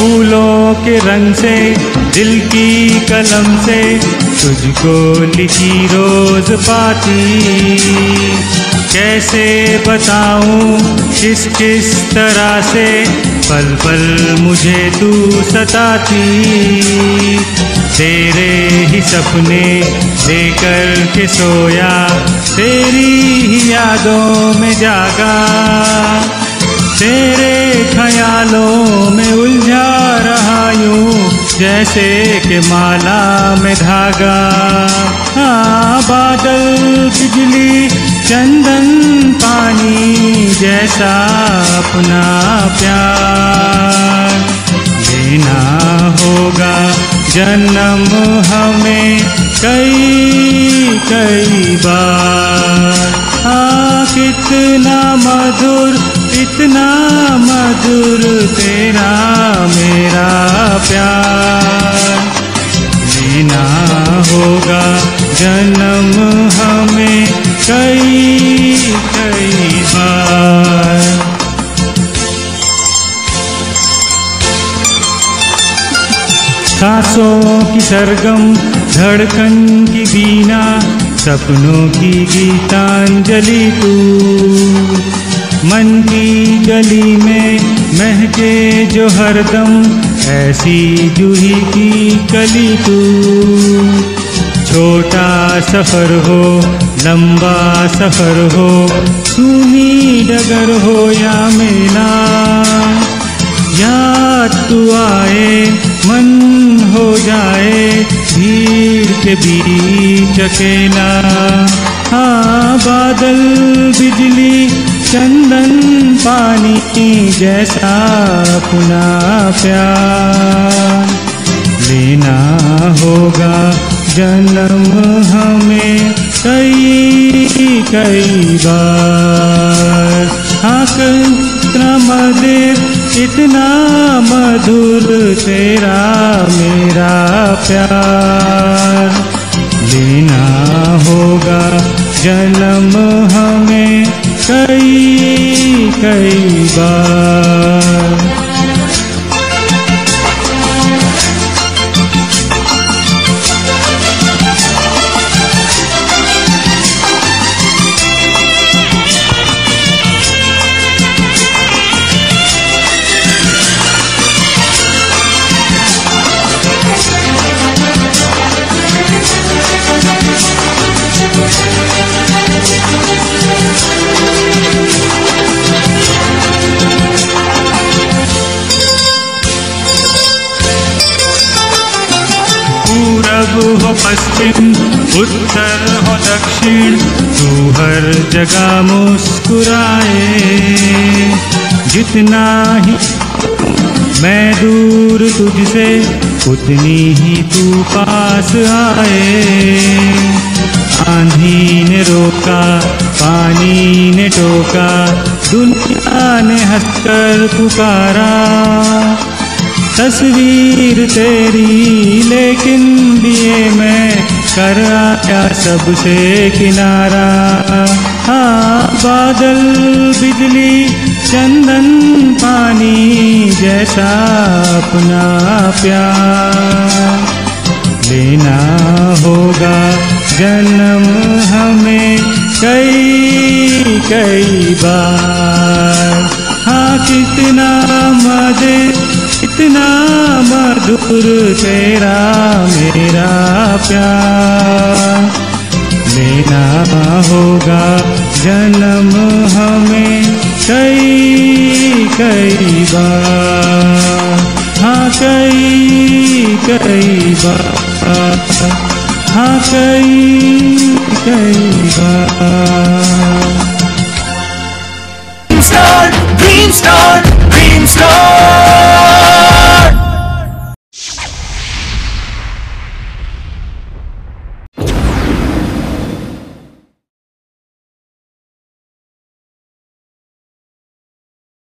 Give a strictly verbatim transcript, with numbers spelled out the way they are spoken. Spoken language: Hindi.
फूलों के रंग से दिल की कलम से तुझको लिखी रोज पाती, कैसे बताऊं किस किस तरह से पल पल मुझे तू सताती। तेरे ही सपने लेकर के सोया, तेरी ही यादों में जागा, तेरे ख्यालों में उलझा रहा यूं जैसे कि माला में धागा। हाँ, बादल बिजली चंदन पानी जैसा अपना प्यार लेना होगा जन्म हमें कई कई बार। हाँ, कितना मधुर कितना मधुर तेरा मेरा प्यार लेना होगा जन्म हमें कई कई बार। सांसों की सरगम धड़कन की बीना, सपनों की गीतांजलि तू, मन की गली में महके जो हरदम ऐसी जूही की कली तू। छोटा सफर हो लंबा सफर हो, सूनी डगर हो या मेला, याद तू आए मन हो जाए भीड़ के बीच अकेला। हाँ, बादल बिजली चंदन पानी जैसा अपना प्यार लेना होगा जन्म हमें कई कई बार। हाँ, कितना मधुर इतना मधुर तेरा मेरा प्यार लेना होगा जन्म हमें कई कई बार। पूरब हो पश्चिम उत्तर हो दक्षिण, तू हर जगह मुस्कुराए। जितना ही मैं दूर तुझसे उतनी ही तू पास आए। आंधी ने रोका पानी ने टोका, दुनिया ने हंसकर पुकारा। तस्वीर तेरी लेकिन दिए मैं कर आया सबसे किनारा। हाँ, बादल बिजली चंदन पानी जैसा अपना प्यार लेना होगा जन्म हमें कई कई बार। हाँ, कितना मधुर इतना मधुर तेरा मेरा प्यार लेना होगा जन्म हमें कई कई बार। हाँ, कई कई बार। हाँ, कई कई बार।